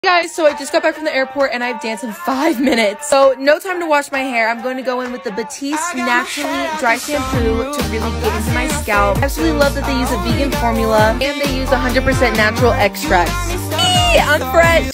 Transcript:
Guys, so I just got back from the airport and I've danced in 5 minutes. So no time to wash my hair. I'm going to go in with the Batiste Naturally Dry Shampoo to really get into my scalp. I absolutely love that they use a vegan formula and they use 100% natural extracts. I'm fresh.